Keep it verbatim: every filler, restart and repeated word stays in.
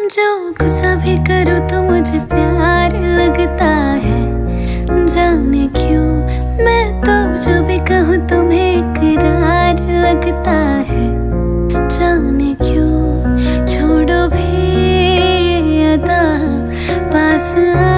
जो गुस्सा भी करो तो मुझे प्यार लगता है। जाने क्यों मैं तो जो भी कहूँ तुम्हें इकरार लगता है। जाने क्यों छोड़ो भी अदा पास